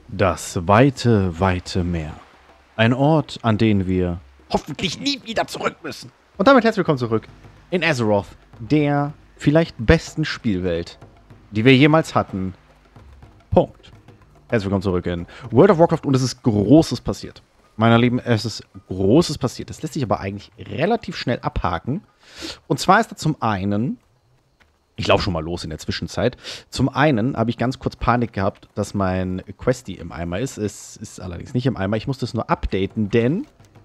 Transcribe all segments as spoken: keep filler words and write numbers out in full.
Das weite, weite Meer. Ein Ort, an den wir hoffentlich nie wieder zurück müssen. Und damit herzlich willkommen zurück in Azeroth, der vielleicht besten Spielwelt, die wir jemals hatten. Punkt. Herzlich willkommen zurück in World of Warcraft und es ist Großes passiert. Meiner Lieben, es ist Großes passiert. Das lässt sich aber eigentlich relativ schnell abhaken. Und zwar ist da zum einen... Ich laufe schon mal los in der Zwischenzeit. Zum einen habe ich ganz kurz Panik gehabt, dass mein Questy im Eimer ist. Es ist allerdings nicht im Eimer. Ich musste es nur updaten, denn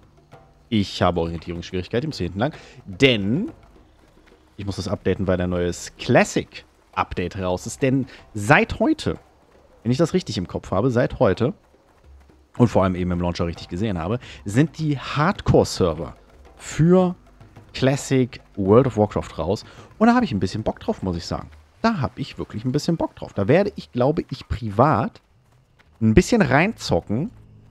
ich habe Orientierungsschwierigkeiten, ich muss hier hinten lang. Denn ich muss das updaten, weil ein neues Classic-Update raus ist. Denn seit heute, wenn ich das richtig im Kopf habe, seit heute und vor allem eben im Launcher richtig gesehen habe, sind die Hardcore-Server für Classic World of Warcraft raus. Und da habe ich ein bisschen Bock drauf, muss ich sagen. Da habe ich wirklich ein bisschen Bock drauf. Da werde ich, glaube ich, privat ein bisschen reinzocken.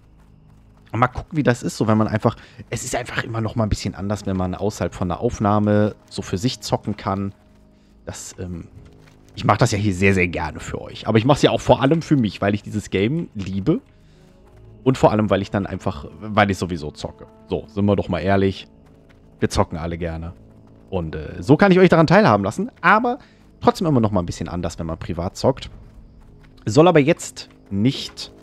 Und mal gucken, wie das ist, so wenn man einfach... Es ist einfach immer noch mal ein bisschen anders, wenn man außerhalb von der Aufnahme so für sich zocken kann. Das, ähm... Ich mache das ja hier sehr, sehr gerne für euch. Aber ich mache es ja auch vor allem für mich, weil ich dieses Game liebe. Und vor allem, weil ich dann einfach... Weil ich sowieso zocke. So, sind wir doch mal ehrlich. Wir zocken alle gerne. Und äh, so kann ich euch daran teilhaben lassen. Aber trotzdem immer noch mal ein bisschen anders, wenn man privat zockt. Soll aber jetzt nicht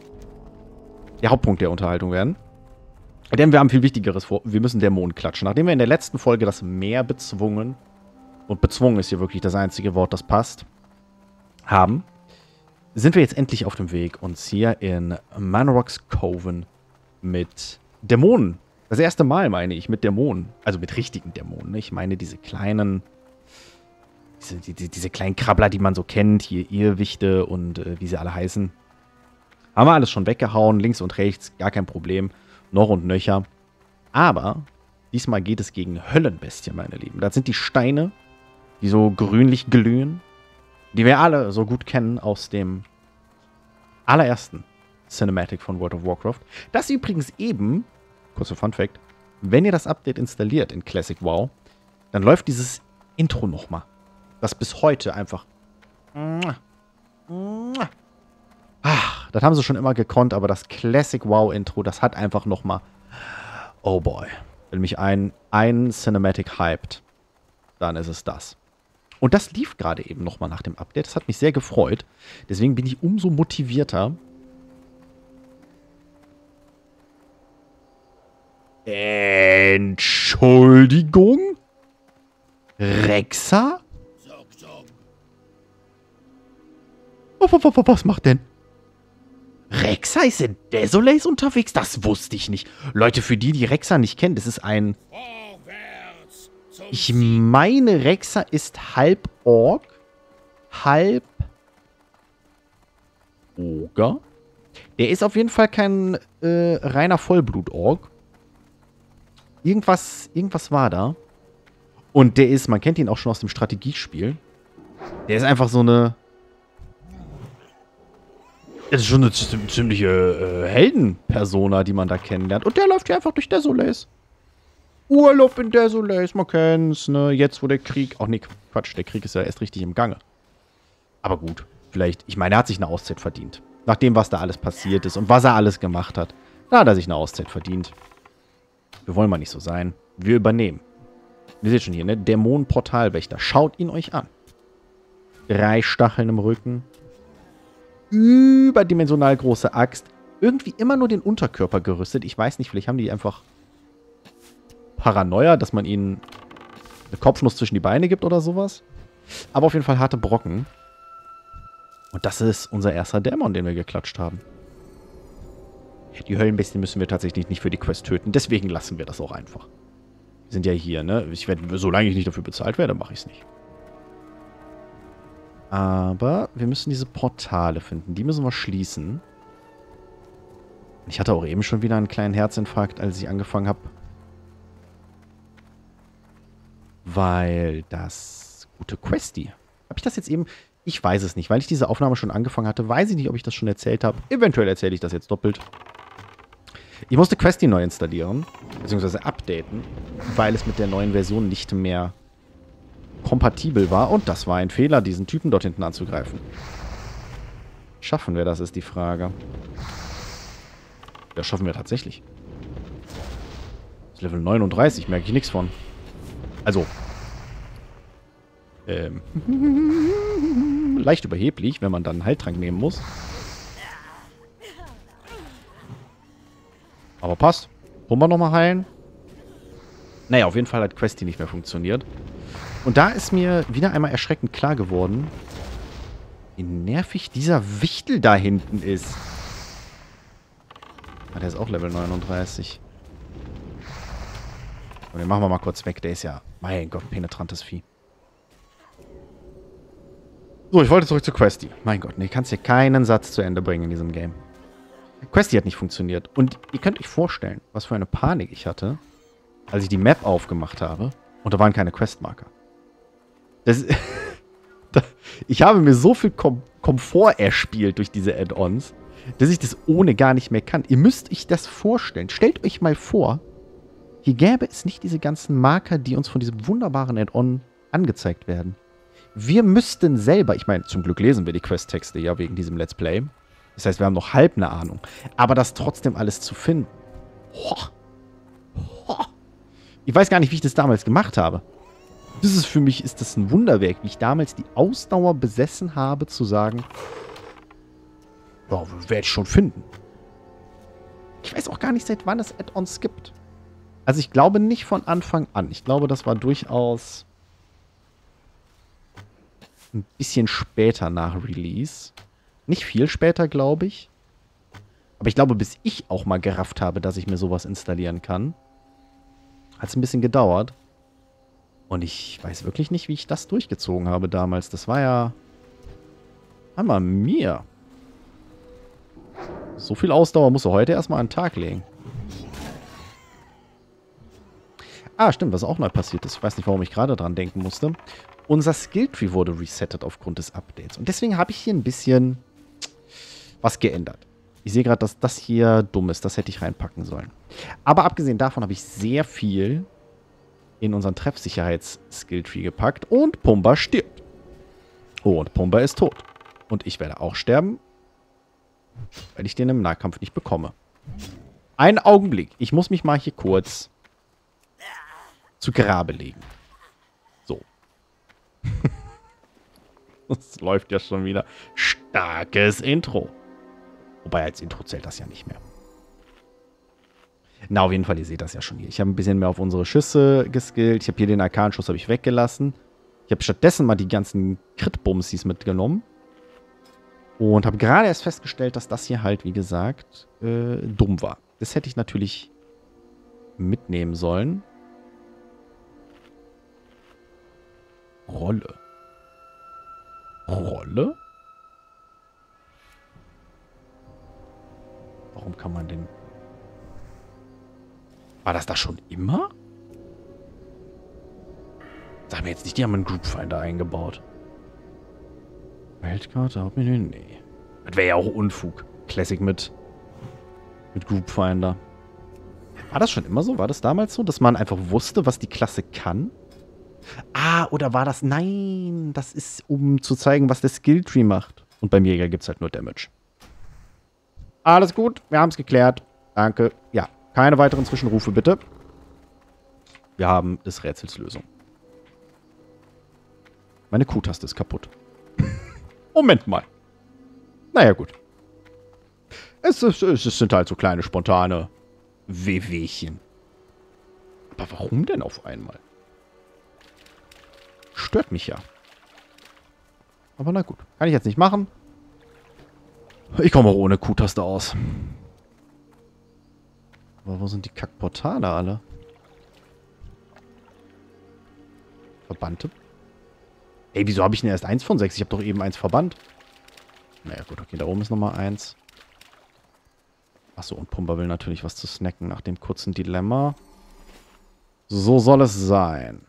der Hauptpunkt der Unterhaltung werden. Denn wir haben viel Wichtigeres vor. Wir müssen Dämonen klatschen. Nachdem wir in der letzten Folge das Meer bezwungen, und bezwungen ist hier wirklich das einzige Wort, das passt, haben, sind wir jetzt endlich auf dem Weg, uns hier in Manorock's Coven mit Dämonen. Das erste Mal, meine ich, mit Dämonen. Also mit richtigen Dämonen. Ich meine diese kleinen... Diese, die, diese kleinen Krabbler, die man so kennt. Hier Irrwichte und äh, wie sie alle heißen. Haben wir alles schon weggehauen. Links und rechts, gar kein Problem. Noch und nöcher. Aber diesmal geht es gegen Höllenbestien, meine Lieben. Das sind die Steine, die so grünlich glühen. Die wir alle so gut kennen aus dem allerersten Cinematic von World of Warcraft. Das übrigens eben... Kurzer Funfact, wenn ihr das Update installiert in Classic WoW, dann läuft dieses Intro nochmal. Das bis heute einfach... Ach, das haben sie schon immer gekonnt, aber das Classic WoW-Intro, das hat einfach nochmal... Oh boy. Wenn mich ein, ein Cinematic hypt, dann ist es das. Und das lief gerade eben nochmal nach dem Update. Das hat mich sehr gefreut. Deswegen bin ich umso motivierter, Entschuldigung? Rexa? Was macht denn? Rexa ist in Desolace unterwegs? Das wusste ich nicht. Leute, für die, die Rexa nicht kennen, das ist ein... Ich meine, Rexa ist halb Ork, halb Oger. Der ist auf jeden Fall kein äh, reiner Vollblut-Ork. Irgendwas, irgendwas war da. Und der ist, man kennt ihn auch schon aus dem Strategiespiel. Der ist einfach so eine... Das ist schon eine ziemliche äh, Heldenpersona, die man da kennenlernt. Und der läuft hier einfach durch Desolace. Urlaub in Desolace, man kennt's, ne? Jetzt, wo der Krieg... Ach nee, Quatsch, der Krieg ist ja erst richtig im Gange. Aber gut, vielleicht... Ich meine, er hat sich eine Auszeit verdient. Nach dem, was da alles passiert ist und was er alles gemacht hat. Da hat er sich eine Auszeit verdient. Wir wollen mal nicht so sein. Wir übernehmen. Ihr seht schon hier, ne? Dämonenportalwächter. Schaut ihn euch an. Drei Stacheln im Rücken. Überdimensional große Axt. Irgendwie immer nur den Unterkörper gerüstet. Ich weiß nicht, vielleicht haben die einfach Paranoia, dass man ihnen eine Kopfnuss zwischen die Beine gibt oder sowas. Aber auf jeden Fall harte Brocken. Und das ist unser erster Dämon, den wir geklatscht haben. Die Höllenbestien müssen wir tatsächlich nicht für die Quest töten. Deswegen lassen wir das auch einfach. Wir sind ja hier, ne? Ich werde, solange ich nicht dafür bezahlt werde, mache ich es nicht. Aber wir müssen diese Portale finden. Die müssen wir schließen. Ich hatte auch eben schon wieder einen kleinen Herzinfarkt, als ich angefangen habe. Weil das gute Questy. Habe ich das jetzt eben... Ich weiß es nicht. Weil ich diese Aufnahme schon angefangen hatte, weiß ich nicht, ob ich das schon erzählt habe. Eventuell erzähle ich das jetzt doppelt. Ich musste Questy neu installieren, beziehungsweise updaten, weil es mit der neuen Version nicht mehr kompatibel war. Und das war ein Fehler, diesen Typen dort hinten anzugreifen. Schaffen wir das, ist die Frage. Das schaffen wir tatsächlich. Das Level neununddreißig, merke ich nichts von. Also. Ähm. Leicht überheblich, wenn man dann einen Heiltrank nehmen muss. Aber passt. Wollen wir nochmal heilen? Naja, auf jeden Fall hat Questy nicht mehr funktioniert. Und da ist mir wieder einmal erschreckend klar geworden, wie nervig dieser Wichtel da hinten ist. Ah, der ist auch Level neununddreißig. Und den machen wir mal kurz weg. Der ist ja, mein Gott, penetrantes Vieh. So, ich wollte zurück zu Questy. Mein Gott, nee, kannst hier keinen Satz zu Ende bringen in diesem Game. Questy hat nicht funktioniert. Und ihr könnt euch vorstellen, was für eine Panik ich hatte, als ich die Map aufgemacht habe und da waren keine Questmarker. Das, ich habe mir so viel Kom Komfort erspielt durch diese Add-ons, dass ich das ohne gar nicht mehr kann. Ihr müsst euch das vorstellen. Stellt euch mal vor, hier gäbe es nicht diese ganzen Marker, die uns von diesem wunderbaren Add-on angezeigt werden. Wir müssten selber, ich meine, zum Glück lesen wir die Questtexte ja wegen diesem Let's Play. Das heißt, wir haben noch halb eine Ahnung. Aber das trotzdem alles zu finden. Boah. Boah. Ich weiß gar nicht, wie ich das damals gemacht habe. Das ist für mich, ist das ein Wunderwerk, wie ich damals die Ausdauer besessen habe, zu sagen, ja, werde ich schon finden. Ich weiß auch gar nicht, seit wann es Add-ons gibt. Also ich glaube nicht von Anfang an. Ich glaube, das war durchaus ein bisschen später nach Release. Nicht viel später, glaube ich. Aber ich glaube, bis ich auch mal gerafft habe, dass ich mir sowas installieren kann, hat es ein bisschen gedauert. Und ich weiß wirklich nicht, wie ich das durchgezogen habe damals. Das war ja... Hammer mir. So viel Ausdauer musst du heute erstmal an den Tag legen. Ah, stimmt, was auch neu passiert ist. Ich weiß nicht, warum ich gerade dran denken musste. Unser Skilltree wurde resettet aufgrund des Updates. Und deswegen habe ich hier ein bisschen was geändert. Ich sehe gerade, dass das hier dumm ist. Das hätte ich reinpacken sollen. Aber abgesehen davon habe ich sehr viel in unseren Treffsicherheits-Skilltree gepackt. Und Pumba stirbt. Oh, und Pumba ist tot. Und ich werde auch sterben, weil ich den im Nahkampf nicht bekomme. Einen Augenblick. Ich muss mich mal hier kurz zu Grabe legen. So. Das läuft ja schon wieder. Starkes Intro. Wobei als Intro zählt das ja nicht mehr. Na, auf jeden Fall, ihr seht das ja schon hier. Ich habe ein bisschen mehr auf unsere Schüsse geskillt. Ich habe hier den Arkanschuss habe ich weggelassen. Ich habe stattdessen mal die ganzen Crit-Bumsies mitgenommen. Und habe gerade erst festgestellt, dass das hier halt, wie gesagt, äh, dumm war. Das hätte ich natürlich mitnehmen sollen. Rolle. Rolle? Warum kann man denn... War das da schon immer? Sag mir jetzt nicht, die haben einen Groupfinder eingebaut. Weltkarte, hab ich nicht. Nee. Das wäre ja auch Unfug. Classic mit, mit Groupfinder. War das schon immer so? War das damals so, dass man einfach wusste, was die Klasse kann? Ah, oder war das... Nein, das ist, um zu zeigen, was der Skilltree macht. Und beim Jäger gibt es halt nur Damage. Alles gut, wir haben es geklärt. Danke. Ja, keine weiteren Zwischenrufe, bitte. Wir haben des Rätsels Lösung. Meine Q-Taste ist kaputt. Moment mal. Naja, gut. Es, es, es sind halt so kleine, spontane Wehwehchen. Aber warum denn auf einmal? Stört mich ja. Aber na gut. Kann ich jetzt nicht machen. Ich komme auch ohne Q-Taste aus. Aber wo sind die Kackportale alle? Verbannte? Ey, wieso habe ich denn erst eins von sechs? Ich habe doch eben eins verbannt. Naja, gut, okay, da oben ist nochmal eins. Achso, und Pumba will natürlich was zu snacken nach dem kurzen Dilemma. So soll es sein.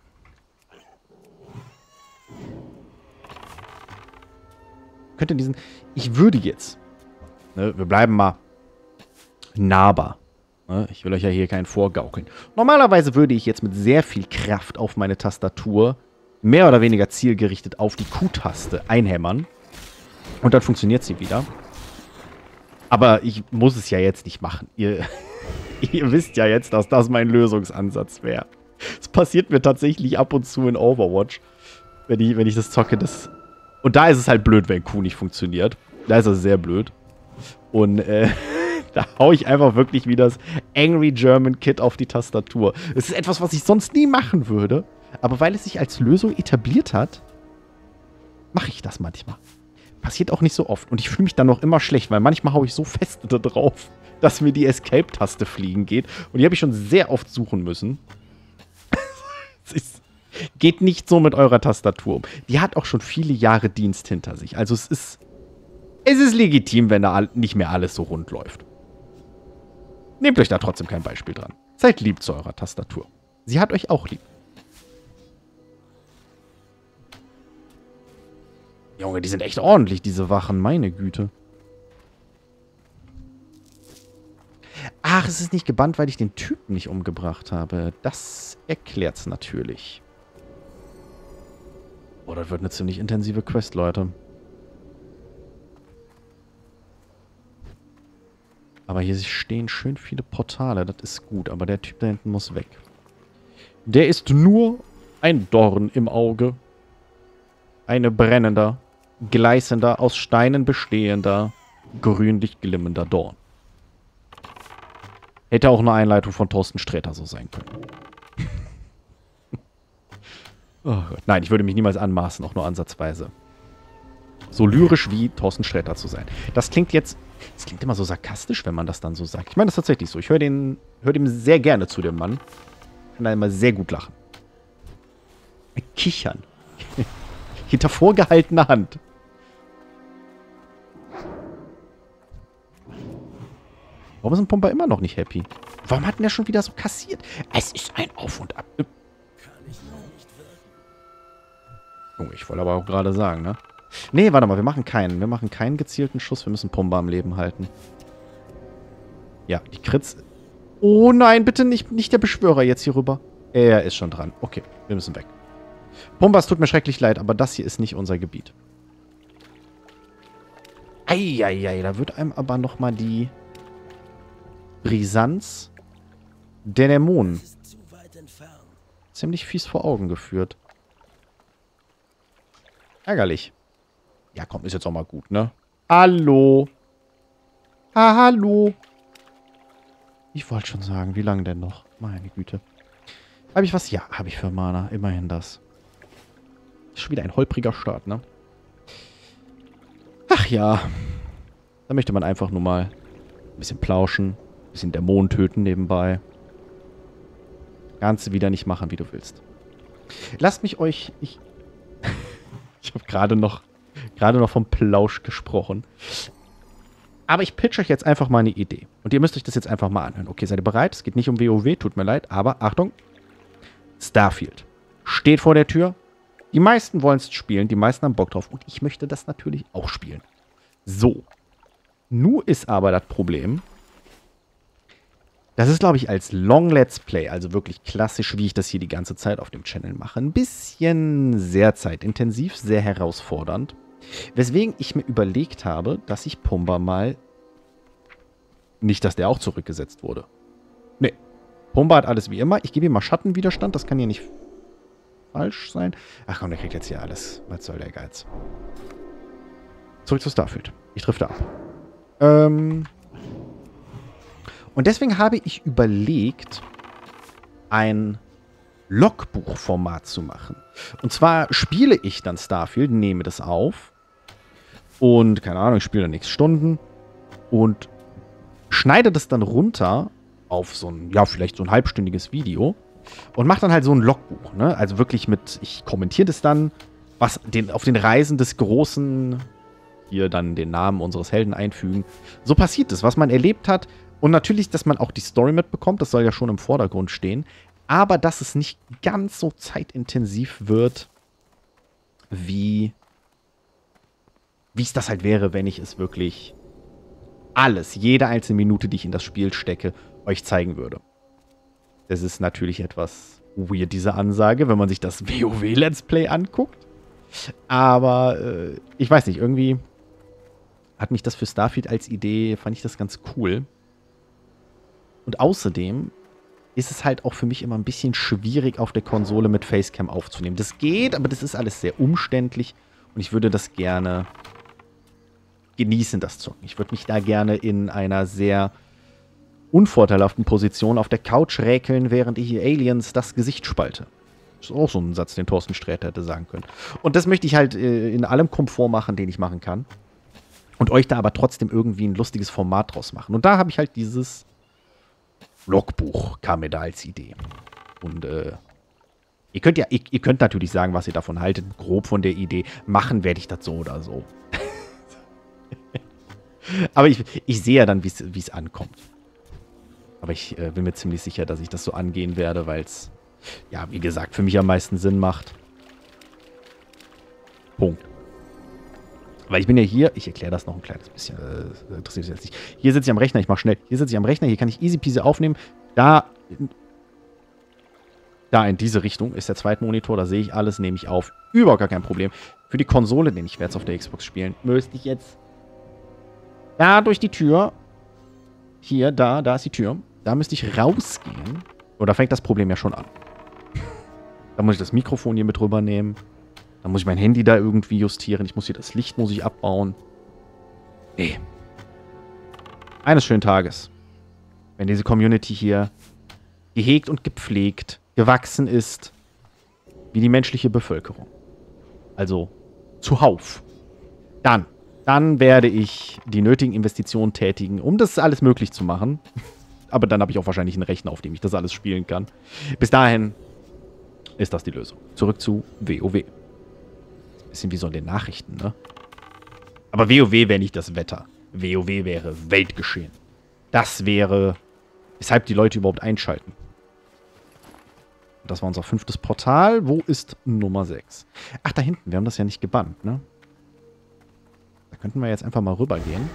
Könnte diesen... Ich würde jetzt... Ne, wir bleiben mal nahbar. Ne, ich will euch ja hier keinen vorgaukeln. Normalerweise würde ich jetzt mit sehr viel Kraft auf meine Tastatur mehr oder weniger zielgerichtet auf die Q-Taste einhämmern. Und dann funktioniert sie wieder. Aber ich muss es ja jetzt nicht machen. Ihr, ihr wisst ja jetzt, dass das mein Lösungsansatz wäre. Es passiert mir tatsächlich ab und zu in Overwatch, wenn ich, wenn ich das zocke. Das und da ist es halt blöd, wenn Q nicht funktioniert. Da ist es sehr blöd. Und äh, da hau ich einfach wirklich wie das Angry German Kid auf die Tastatur. Es ist etwas, was ich sonst nie machen würde. Aber weil es sich als Lösung etabliert hat, mache ich das manchmal. Passiert auch nicht so oft. Und ich fühle mich dann noch immer schlecht, weil manchmal haue ich so fest da drauf, dass mir die Escape-Taste fliegen geht. Und die habe ich schon sehr oft suchen müssen. Es ist, geht nicht so mit eurer Tastatur um. Die hat auch schon viele Jahre Dienst hinter sich. Also es ist, es ist legitim, wenn da nicht mehr alles so rund läuft. Nehmt euch da trotzdem kein Beispiel dran. Seid lieb zu eurer Tastatur. Sie hat euch auch lieb. Junge, die sind echt ordentlich, diese Wachen. Meine Güte. Ach, es ist nicht gebannt, weil ich den Typen nicht umgebracht habe. Das erklärt's natürlich. Oh, das wird eine ziemlich intensive Quest, Leute. Aber hier stehen schön viele Portale. Das ist gut, aber der Typ da hinten muss weg. Der ist nur ein Dorn im Auge. Eine brennender, gleißender, aus Steinen bestehender, grünlich glimmender Dorn. Hätte auch eine Einleitung von Thorsten Sträter so sein können. Oh Gott. Nein, ich würde mich niemals anmaßen, auch nur ansatzweise. So lyrisch wie Thorsten Sträter zu sein. Das klingt jetzt, das klingt immer so sarkastisch, wenn man das dann so sagt. Ich meine das ist tatsächlich so. Ich höre den, höre dem sehr gerne zu, dem Mann. Ich kann da immer sehr gut lachen. Kichern. Hinter vorgehaltener Hand. Warum ist ein Pumper immer noch nicht happy? Warum hat denn der schon wieder so kassiert? Es ist ein Auf und Ab. Oh, ich wollte aber auch gerade sagen, ne? Nee, warte mal, wir machen keinen. Wir machen keinen gezielten Schuss. Wir müssen Pumba am Leben halten. Ja, die Crits. Oh nein, bitte nicht, nicht der Beschwörer jetzt hier rüber. Er ist schon dran. Okay, wir müssen weg. Pumba, es tut mir schrecklich leid, aber das hier ist nicht unser Gebiet. Eieiei, da wird einem aber nochmal die Brisanz der Dämonen ziemlich fies vor Augen geführt. Ärgerlich. Ja, komm, ist jetzt auch mal gut, ne? Hallo. Ah, hallo. Ich wollte schon sagen, wie lange denn noch? Meine Güte. Habe ich was? Ja, habe ich für Mana. Immerhin das. Ist schon wieder ein holpriger Start, ne? Ach ja. Da möchte man einfach nur mal ein bisschen plauschen. Ein bisschen Dämonen töten nebenbei. Kannst du wieder nicht machen, wie du willst. Lasst mich euch... Ich, ich habe gerade noch, gerade noch vom Plausch gesprochen. Aber ich pitch euch jetzt einfach mal eine Idee. Und ihr müsst euch das jetzt einfach mal anhören. Okay, seid ihr bereit? Es geht nicht um WoW, tut mir leid. Aber Achtung. Starfield. Steht vor der Tür. Die meisten wollen es spielen. Die meisten haben Bock drauf. Und ich möchte das natürlich auch spielen. So. Nun ist aber das Problem... Das ist, glaube ich, als Long Let's Play, also wirklich klassisch, wie ich das hier die ganze Zeit auf dem Channel mache, ein bisschen sehr zeitintensiv, sehr herausfordernd. Weswegen ich mir überlegt habe, dass ich Pumba mal... Nicht, dass der auch zurückgesetzt wurde. Nee. Pumba hat alles wie immer. Ich gebe ihm mal Schattenwiderstand, das kann hier nicht falsch sein. Ach komm, der kriegt jetzt hier alles. Was soll der Geiz? Zurück zu Starfield. Ich drifte ab. Ähm... Und deswegen habe ich überlegt, ein Logbuchformat zu machen. Und zwar spiele ich dann Starfield, nehme das auf und, keine Ahnung, ich spiele dann x Stunden und schneide das dann runter auf so ein, ja, vielleicht so ein halbstündiges Video und mache dann halt so ein Logbuch, ne? Also wirklich mit, ich kommentiere das dann, was den, auf den Reisen des großen, hier dann den Namen unseres Helden einfügen. So passiert es, was man erlebt hat. Und natürlich, dass man auch die Story mitbekommt, das soll ja schon im Vordergrund stehen. Aber dass es nicht ganz so zeitintensiv wird, wie wie es das halt wäre, wenn ich es wirklich alles, jede einzelne Minute, die ich in das Spiel stecke, euch zeigen würde. Das ist natürlich etwas weird, diese Ansage, wenn man sich das WoW Let's Play anguckt. Aber äh, ich weiß nicht, irgendwie hat mich das für Starfield als Idee, fand ich das ganz cool. Und außerdem ist es halt auch für mich immer ein bisschen schwierig, auf der Konsole mit Facecam aufzunehmen. Das geht, aber das ist alles sehr umständlich und ich würde das gerne genießen, das Zocken. Ich würde mich da gerne in einer sehr unvorteilhaften Position auf der Couch räkeln, während ich hier Aliens das Gesicht spalte. Das ist auch so ein Satz, den Thorsten Sträter hätte sagen können. Und das möchte ich halt äh, in allem Komfort machen, den ich machen kann. Und euch da aber trotzdem irgendwie ein lustiges Format draus machen. Und da habe ich halt dieses Logbuch, kam mir da als Idee. Und äh, ihr könnt ja, ihr, ihr könnt natürlich sagen, was ihr davon haltet, grob von der Idee. Machen werde ich das so oder so. Aber ich, ich sehe ja dann, wie es ankommt. Aber ich äh, bin mir ziemlich sicher, dass ich das so angehen werde, weil es, ja, wie gesagt, für mich am meisten Sinn macht. Punkt. Weil ich bin ja hier, ich erkläre das noch ein kleines bisschen, äh, interessiert mich jetzt nicht. Hier sitze ich am Rechner, ich mache schnell. Hier sitze ich am Rechner, hier kann ich easy peasy aufnehmen. Da, da in diese Richtung ist der zweite Monitor, da sehe ich alles, nehme ich auf. Überhaupt gar kein Problem. Für die Konsole, den ich werde es auf der Xbox spielen, müsste ich jetzt da durch die Tür, hier, da, da ist die Tür, da müsste ich rausgehen. Oder fängt das Problem ja schon an. Da muss ich das Mikrofon hier mit rübernehmen. Dann muss ich mein Handy da irgendwie justieren. Ich muss hier das Licht muss ich abbauen. Nee. Eines schönen Tages, wenn diese Community hier gehegt und gepflegt, gewachsen ist, wie die menschliche Bevölkerung. Also zuhauf. Dann, dann werde ich die nötigen Investitionen tätigen, um das alles möglich zu machen. Aber dann habe ich auch wahrscheinlich einen Rechner, auf dem ich das alles spielen kann. Bis dahin ist das die Lösung. Zurück zu WoW. Bisschen wie so in den Nachrichten, ne? Aber WoW wäre nicht das Wetter. WoW wäre Weltgeschehen. Das wäre, weshalb die Leute überhaupt einschalten. Das war unser fünftes Portal. Wo ist Nummer sechs? Ach, da hinten. Wir haben das ja nicht gebannt, ne? Da könnten wir jetzt einfach mal rübergehen.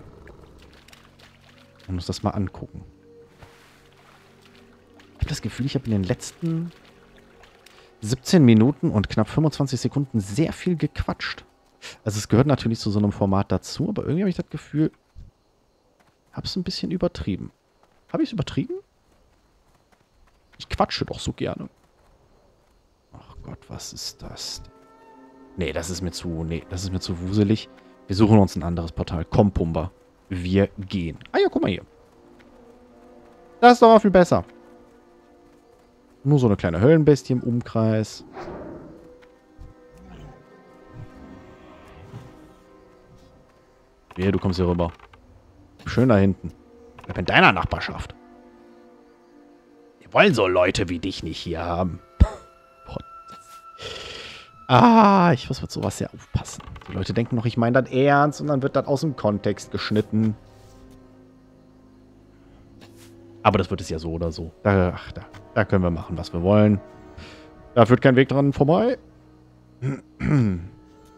Und uns das mal angucken. Ich habe das Gefühl, ich habe in den letzten siebzehn Minuten und knapp fünfundzwanzig Sekunden sehr viel gequatscht. Also es gehört natürlich zu so einem Format dazu, aber irgendwie habe ich das Gefühl, habe es ein bisschen übertrieben. Habe ich es übertrieben? Ich quatsche doch so gerne. Ach Gott, was ist das? Nee, das ist mir zu, nee, das ist mir zu wuselig. Wir suchen uns ein anderes Portal. Komm, Pumba. Wir gehen. Ah ja, guck mal hier. Das ist doch auch viel besser. Nur so eine kleine Höllenbestie im Umkreis. Wehe, du kommst hier rüber. Schön da hinten. Ich bin in deiner Nachbarschaft. Wir wollen so Leute wie dich nicht hier haben. Ah, ich muss mit sowas sehr aufpassen. Die Leute denken noch, ich meine das ernst und dann wird das aus dem Kontext geschnitten. Aber das wird es ja so oder so. Da, ach, da, da können wir machen, was wir wollen. Da führt kein Weg dran vorbei. Mein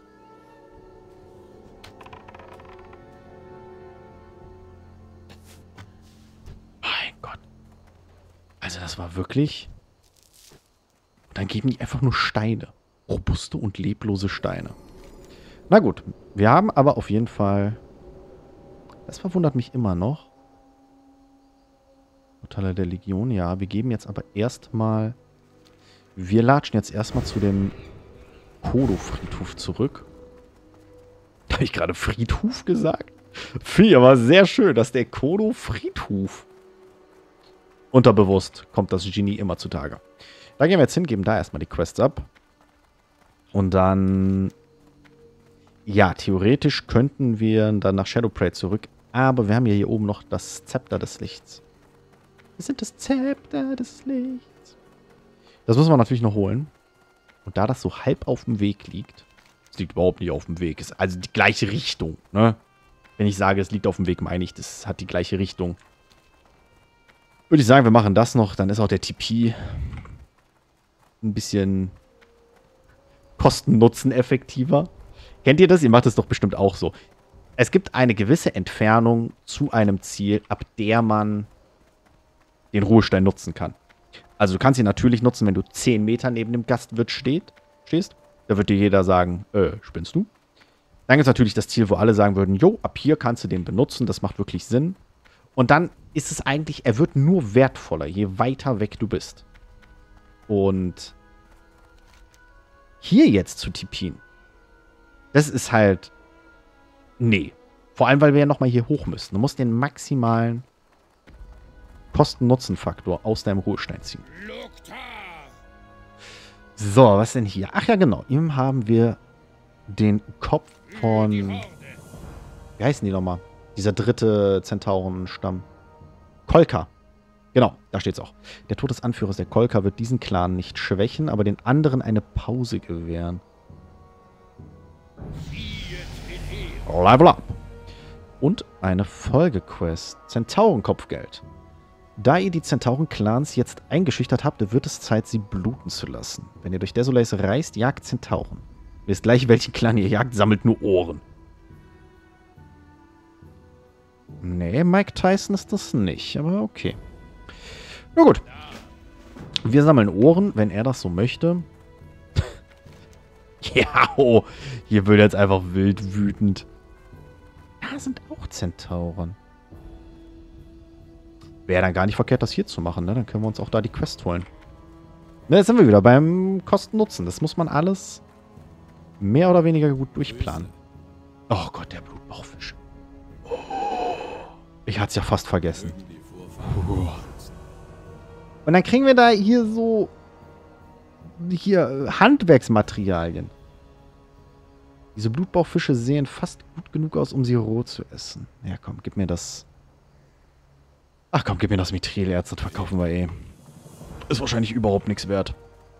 Gott. Also das war wirklich... Und dann geben die einfach nur Steine. Robuste und leblose Steine. Na gut, wir haben aber auf jeden Fall... Das verwundert mich immer noch. Portale der Legion, ja. Wir geben jetzt aber erstmal... Wir latschen jetzt erstmal zu dem Kodo-Friedhof zurück. Habe ich gerade Friedhof gesagt? Finde ich aber sehr schön, dass der Kodo-Friedhof... Unterbewusst kommt das Genie immer zutage. Da gehen wir jetzt hin, geben da erstmal die Quests ab. Und dann... Ja, theoretisch könnten wir dann nach Shadowprey zurück. Aber wir haben ja hier oben noch das Zepter des Lichts. Wir sind das Zepter des Lichts. Das müssen wir natürlich noch holen. Und da das so halb auf dem Weg liegt... Es liegt überhaupt nicht auf dem Weg. Ist also die gleiche Richtung, ne? Wenn ich sage, es liegt auf dem Weg, meine ich, das hat die gleiche Richtung. Würde ich sagen, wir machen das noch. Dann ist auch der T P ein bisschen Kosten-Nutzen effektiver. Kennt ihr das? Ihr macht es doch bestimmt auch so. Es gibt eine gewisse Entfernung zu einem Ziel, ab der man den Ruhestein nutzen kann. Also du kannst ihn natürlich nutzen, wenn du zehn Meter neben dem Gastwirt steht, stehst. Da wird dir jeder sagen, äh, spinnst du? Dann gibt es natürlich das Ziel, wo alle sagen würden, jo, ab hier kannst du den benutzen, das macht wirklich Sinn. Und dann ist es eigentlich, er wird nur wertvoller, je weiter weg du bist. Und hier jetzt zu tippen, das ist halt, nee. Vor allem, weil wir ja nochmal hier hoch müssen. Du musst den maximalen Kosten-Nutzen-Faktor aus deinem Ruhestand ziehen. So, was denn hier? Ach ja, genau. Hier haben wir den Kopf von, wie heißen die nochmal? Dieser dritte Zentaurenstamm. Kolka. Genau, da steht's auch. Der Tod des Anführers der Kolka wird diesen Clan nicht schwächen, aber den anderen eine Pause gewähren. Level up. Und eine Folgequest. Zentaurenkopfgeld. Da ihr die Zentauren-Clans jetzt eingeschüchtert habt, wird es Zeit, sie bluten zu lassen. Wenn ihr durch Desolace reist, jagt Zentauren. Wisst gleich, welchen Clan ihr jagt, sammelt nur Ohren. Nee, Mike Tyson ist das nicht, aber okay. Na gut. Wir sammeln Ohren, wenn er das so möchte. Ja, oh, hier wird jetzt einfach wild wütend. Da sind auch Zentauren. Wäre dann gar nicht verkehrt, das hier zu machen, ne? Dann können wir uns auch da die Quest holen. Ne, jetzt sind wir wieder beim Kosten-Nutzen. Das muss man alles mehr oder weniger gut durchplanen. Oh Gott, der Blutbauchfisch. Ich hatte es ja fast vergessen. Und dann kriegen wir da hier so hier Handwerksmaterialien. Diese Blutbauchfische sehen fast gut genug aus, um sie roh zu essen. Ja, komm, gib mir das. Ach komm, gib mir das Mitrilerz, das verkaufen wir eh. Ist wahrscheinlich überhaupt nichts wert.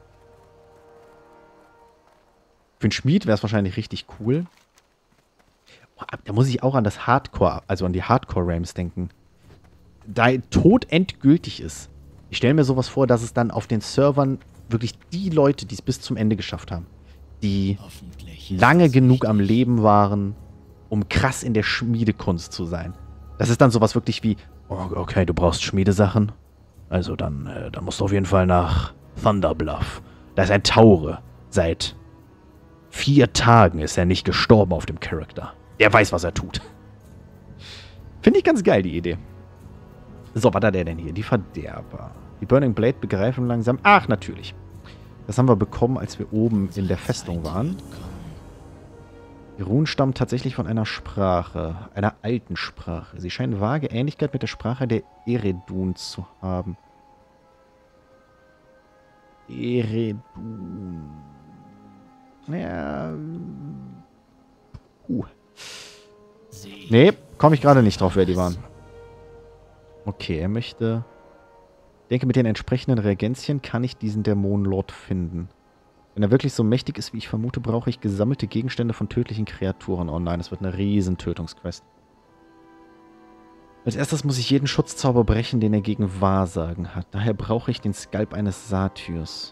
Für einen Schmied wäre es wahrscheinlich richtig cool. Oh, da muss ich auch an das Hardcore, also an die Hardcore-Rams denken. Da Tod endgültig ist. Ich stelle mir sowas vor, dass es dann auf den Servern wirklich die Leute, die es bis zum Ende geschafft haben, die lange genug am Leben waren, um krass in der Schmiedekunst zu sein. Das ist dann sowas wirklich wie, oh, okay, du brauchst Schmiedesachen. Also dann, äh, dann musst du auf jeden Fall nach Thunderbluff. Da ist ein Taure. Seit vier Tagen ist er nicht gestorben auf dem Charakter. Der weiß, was er tut. Finde ich ganz geil, die Idee. So, was hat der denn hier? Die Verderber. Die Burning Blade begreifen langsam. Ach, natürlich. Das haben wir bekommen, als wir oben in der Festung waren. Die Runen stammen tatsächlich von einer Sprache. Einer alten Sprache. Sie scheinen vage Ähnlichkeit mit der Sprache der Eredun zu haben. Eredun. Ja. Uh. Nee, komme ich gerade nicht drauf, wer die waren. Okay, er möchte... Ich denke, mit den entsprechenden Reagenzien kann ich diesen Dämonenlord finden. Wenn er wirklich so mächtig ist, wie ich vermute, brauche ich gesammelte Gegenstände von tödlichen Kreaturen. Oh nein, das wird eine riesen Tötungsquest. Als erstes muss ich jeden Schutzzauber brechen, den er gegen Wahrsagen hat. Daher brauche ich den Skalp eines Satyrs.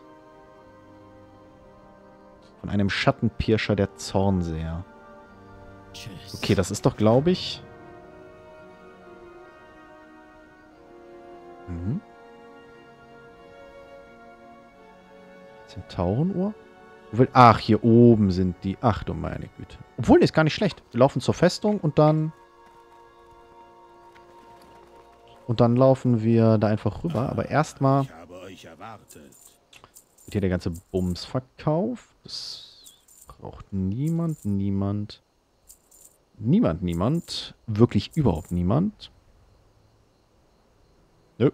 Von einem Schattenpirscher der Zornseher. Okay, das ist doch, glaube ich... Mhm. Zentaurenuhr? Ach, hier oben sind die. Ach du meine Güte. Obwohl, ist gar nicht schlecht. Wir laufen zur Festung und dann... Und dann laufen wir da einfach rüber. Aber erstmal... Wird hier der ganze Bums verkauft. Das braucht niemand, niemand... Niemand, niemand. Wirklich überhaupt niemand. Nö.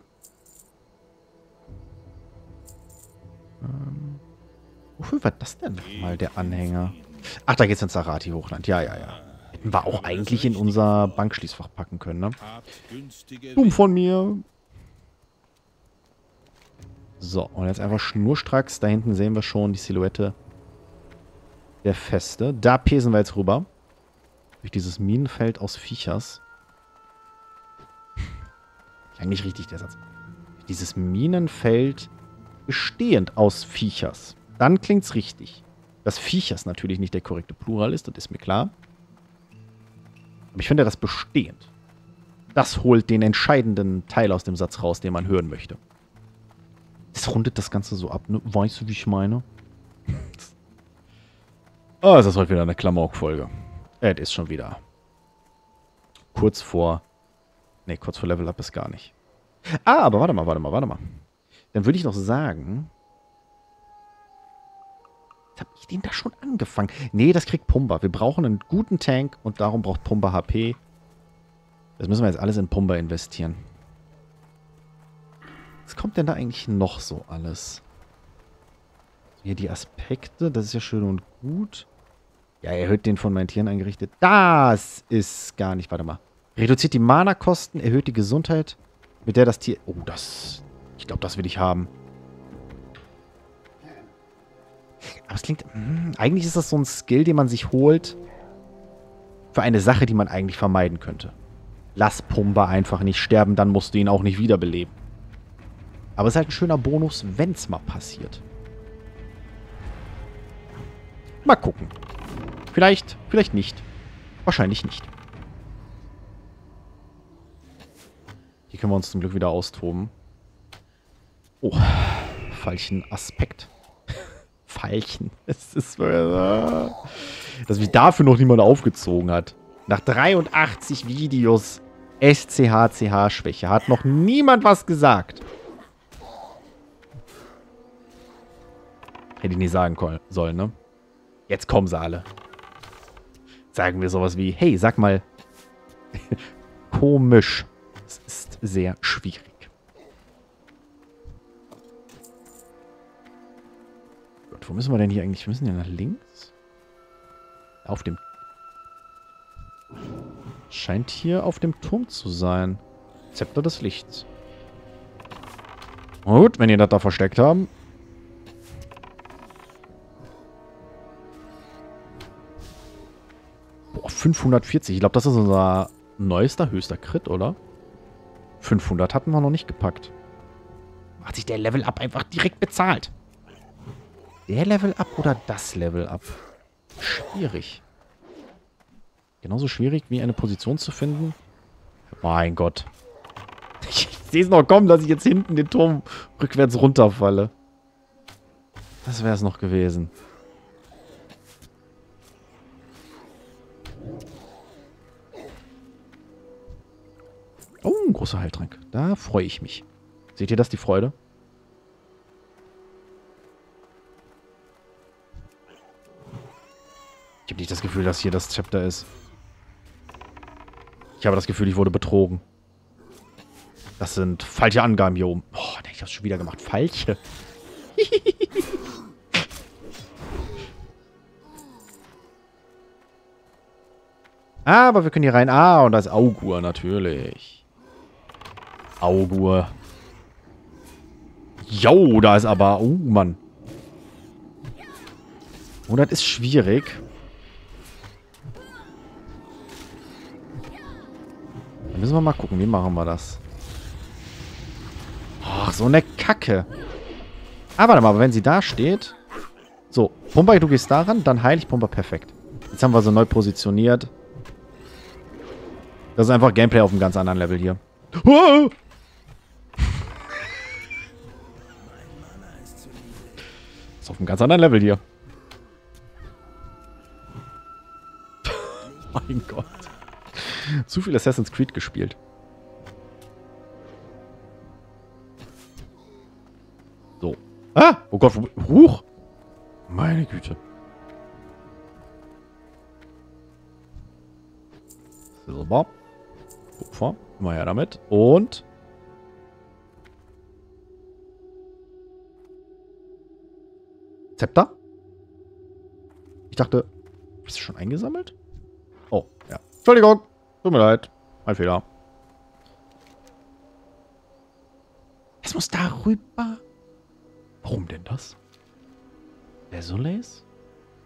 Ähm, wofür war das denn nochmal der Anhänger? Ach, da geht's ins Sarati-Hochland. Ja, ja, ja. Hätten wir auch eigentlich in unser Bankschließfach packen können, ne? Dumm von mir. So, und jetzt einfach schnurstracks. Da hinten sehen wir schon die Silhouette der Feste. Da pesen wir jetzt rüber. Durch dieses Minenfeld aus Viechers. Klang nicht richtig, der Satz. Durch dieses Minenfeld bestehend aus Viechers. Dann klingt's richtig. Dass Viechers natürlich nicht der korrekte Plural ist, das ist mir klar. Aber ich finde das bestehend. Das holt den entscheidenden Teil aus dem Satz raus, den man hören möchte. Das rundet das Ganze so ab, ne? Weißt du, wie ich meine? Oh, es ist heute wieder eine Klamauk-Folge. Es ist schon wieder kurz vor... Ne, kurz vor Level Up ist gar nicht. Ah, aber warte mal, warte mal, warte mal. Dann würde ich noch sagen... Jetzt habe ich den da schon angefangen. Nee, das kriegt Pumba. Wir brauchen einen guten Tank und darum braucht Pumba H P. Das müssen wir jetzt alles in Pumba investieren. Was kommt denn da eigentlich noch so alles? Hier die Aspekte, das ist ja schön und gut. Ja, erhöht den von meinen Tieren eingerichtet. Das ist gar nicht, warte mal. Reduziert die Mana-Kosten, erhöht die Gesundheit, mit der das Tier... Oh, das... Ich glaube, das will ich haben. Aber es klingt... Mh, eigentlich ist das so ein Skill, den man sich holt für eine Sache, die man eigentlich vermeiden könnte. Lass Pumba einfach nicht sterben, dann musst du ihn auch nicht wiederbeleben. Aber es ist halt ein schöner Bonus, wenn es mal passiert. Mal gucken. Vielleicht, vielleicht nicht. Wahrscheinlich nicht. Hier können wir uns zum Glück wieder austoben. Oh, Veilchen-Aspekt. Veilchen. Es ist, äh, dass mich dafür noch niemand aufgezogen hat. Nach dreiundachtzig Videos S C H C H-Schwäche hat noch niemand was gesagt. Hätte ich nicht sagen sollen, ne? Jetzt kommen sie alle. Sagen wir sowas wie, hey, sag mal, komisch. Es ist sehr schwierig. Gott, wo müssen wir denn hier eigentlich? Wir müssen ja nach links. Auf dem... Scheint hier auf dem Turm zu sein. Zepter des Lichts. Gut, wenn ihr das da versteckt haben. Boah, fünfhundertvierzig. Ich glaube, das ist unser neuester, höchster Crit, oder? fünfhundert hatten wir noch nicht gepackt. Hat sich der Level Up einfach direkt bezahlt. Der Level Up oder das Level Up? Schwierig. Genauso schwierig wie eine Position zu finden. Mein Gott. Ich sehe es noch kommen, dass ich jetzt hinten den Turm rückwärts runterfalle. Das wäre es noch gewesen. Oh, ein großer Heiltrank. Da freue ich mich. Seht ihr das, die Freude? Ich habe nicht das Gefühl, dass hier das Chapter ist. Ich habe das Gefühl, ich wurde betrogen. Das sind falsche Angaben hier oben. Boah, ich habe das schon wieder gemacht. Falsche. Aber wir können hier rein. Ah, und da ist Augur, natürlich. Augur. Jo, da ist aber... Oh, Mann. Oh, das ist schwierig. Dann müssen wir mal gucken, wie machen wir das. Ach, so eine Kacke. Ah, warte mal, aber wenn sie da steht... So, Pumba, du gehst daran, dann heile ich Pumba perfekt. Jetzt haben wir sie neu positioniert. Das ist einfach Gameplay auf einem ganz anderen Level hier. Oh! Das ist auf einem ganz anderen Level hier. Mein Gott. Zu viel Assassin's Creed gespielt. So. Ah! Oh Gott. Huch! Meine Güte. Silber. Kupfer. Immer her damit. Und... Zepter? Ich dachte... Ist das schon eingesammelt? Oh, ja. Entschuldigung. Tut mir leid. Mein Fehler. Es muss darüber. Warum denn das? Desoles?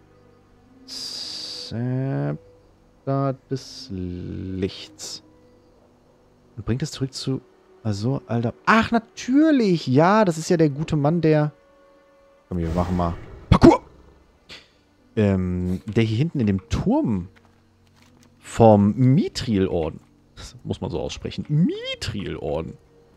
Zepter des Lichts. Und bringt es zurück zu... Also, Alter. Ach, natürlich. Ja, das ist ja der gute Mann, der... Komm, wir machen mal... Parkour! Ähm, der hier hinten in dem Turm vom Mithril-Orden. Das muss man so aussprechen. Mithril-Orden.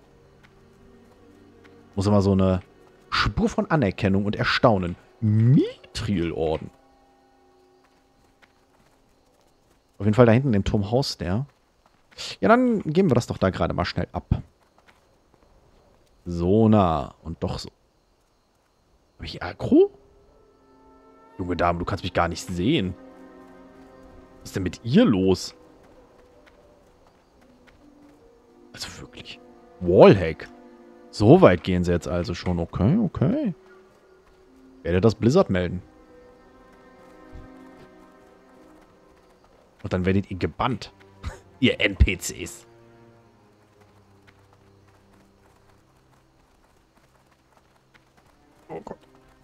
Muss immer so eine Spur von Anerkennung und Erstaunen. Mithril-Orden. Auf jeden Fall da hinten im Turm haust der. Ja, dann geben wir das doch da gerade mal schnell ab. So nah. Und doch so. Hab ich Aggro? Junge Dame, du kannst mich gar nicht sehen. Was ist denn mit ihr los? Also wirklich. Wallhack. So weit gehen sie jetzt also schon. Okay, okay. Ich werde das Blizzard melden. Und dann werdet ihr gebannt. Ihr N P Cs. Oh Gott.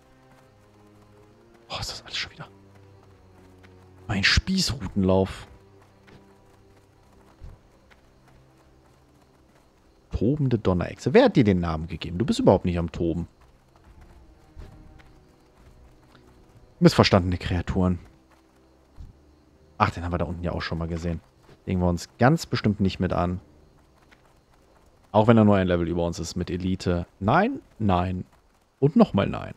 Oh, ist das alles schon wieder. Mein Spießrutenlauf. Tobende Donnerechse. Wer hat dir den Namen gegeben? Du bist überhaupt nicht am Toben. Missverstandene Kreaturen. Ach, den haben wir da unten ja auch schon mal gesehen. Legen wir uns ganz bestimmt nicht mit an. Auch wenn er nur ein Level über uns ist mit Elite. Nein, nein und nochmal nein.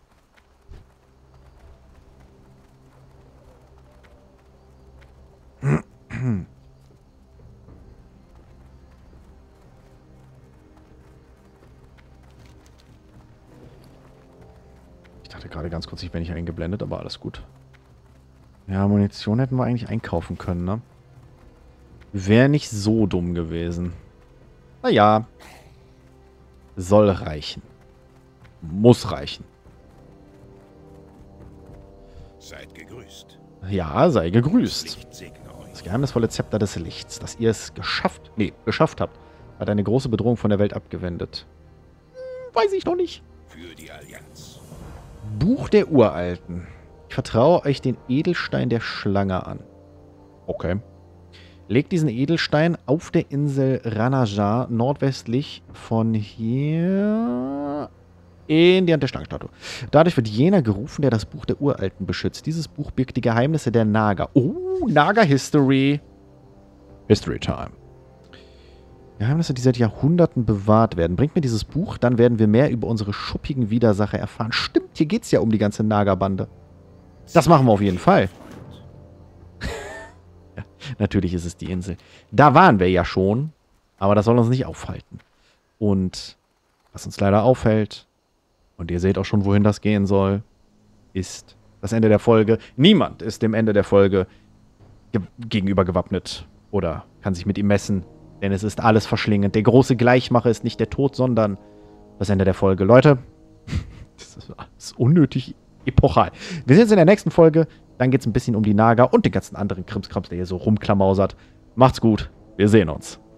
Ich dachte gerade ganz kurz, ich wäre nicht eingeblendet, aber alles gut. Ja, Munition hätten wir eigentlich einkaufen können, ne? Wäre nicht so dumm gewesen. Naja. Soll reichen. Muss reichen. Seid gegrüßt. Ja, sei gegrüßt. Licht segne euch. Das geheimnisvolle Zepter des Lichts, dass ihr es geschafft, nee, geschafft habt, hat eine große Bedrohung von der Welt abgewendet. Hm, weiß ich noch nicht. Für die Allianz. Buch der Uralten. Ich vertraue euch den Edelstein der Schlange an. Okay. Legt diesen Edelstein auf der Insel Ranajar nordwestlich von hier in die Hand der Schlangenstatue. Dadurch wird jener gerufen, der das Buch der Uralten beschützt. Dieses Buch birgt die Geheimnisse der Naga. Oh, Naga History. History Time. Geheimnisse, die seit Jahrhunderten bewahrt werden. Bringt mir dieses Buch, dann werden wir mehr über unsere schuppigen Widersacher erfahren. Stimmt, hier geht es ja um die ganze Naga-Bande. Das machen wir auf jeden Fall. Ja, natürlich ist es die Insel. Da waren wir ja schon, aber das soll uns nicht aufhalten. Und was uns leider auffällt, und ihr seht auch schon, wohin das gehen soll, ist das Ende der Folge. Niemand ist dem Ende der Folge ge gegenüber gewappnet oder kann sich mit ihm messen, denn es ist alles verschlingend. Der große Gleichmacher ist nicht der Tod, sondern das Ende der Folge. Leute, das ist, das ist unnötig epochal. Wir sehen uns in der nächsten Folge. Dann geht es ein bisschen um die Naga und den ganzen anderen Krimskrams, der hier so rumklamausert. Macht's gut. Wir sehen uns.